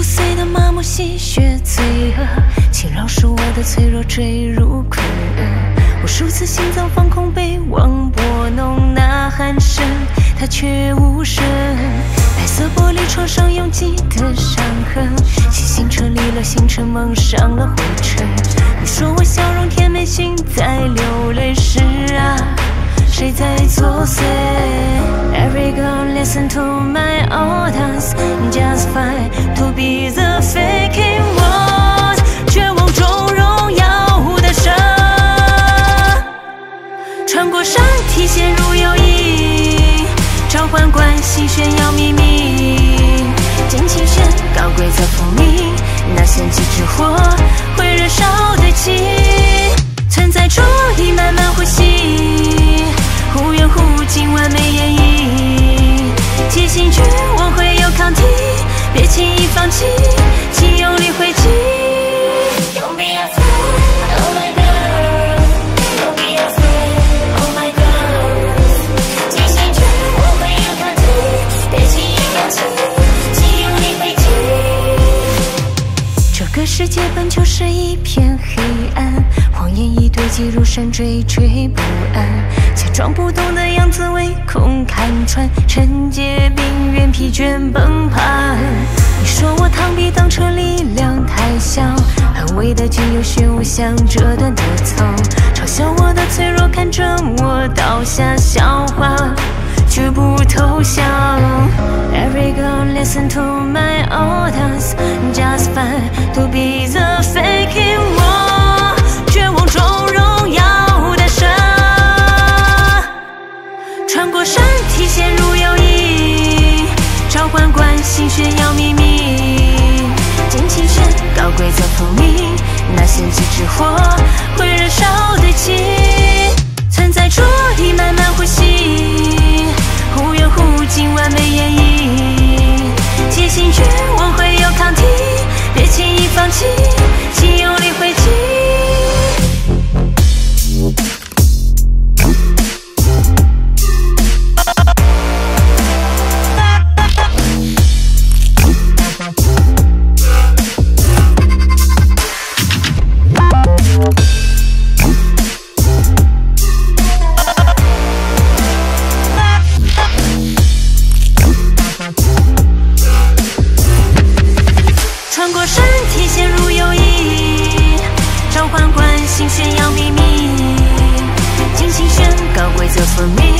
岁的麻木戏谑罪恶，侵扰使我的脆弱坠入困厄。无数次心脏放空，被忘拨弄呐喊声，它却无声。白色玻璃窗上拥挤的伤痕，星星撤离了星辰，蒙上了灰尘。你说我笑容甜美，心在流泪时啊，谁在作祟 ？Every girl listen to my orders, just fine to be the faking one。绝望中荣耀的神，穿过山体陷入友谊，召唤关系炫耀秘密，尽情炫高规则封印，那献祭之火会燃烧堆积，存在主义慢慢呼吸。忽远忽近，完美演绎，接近绝望会有抗体，别轻易放弃，请用力回击。Don't be afraid, oh my girl. Don't be afraid, oh my girl. 接近绝望会有抗体，别轻易放弃，请用力回击。这个世界本就是一片黑暗，谎言一堆积如山，惴惴不安。假装不懂的样子，唯恐看穿，惩戒病原疲倦崩盘。你说我螳臂当车，力量太小，安慰的仅有虚无，像折断的草，嘲笑我的脆弱，看着我倒下，笑话绝不投降。Every girl listen to my orders, just fine to be the faking one。绝望中荣耀的神，穿过山体陷入友谊，召唤关系炫耀秘密，尽情炫高规则封印，那献祭之火会燃烧堆积，存在主义慢慢呼吸，忽远忽近，完美演绎，接近绝望会有抗体，别轻易放弃，请用力回击。穿过山体陷入友谊，召唤关系炫耀秘密，尽情宣告规则分明，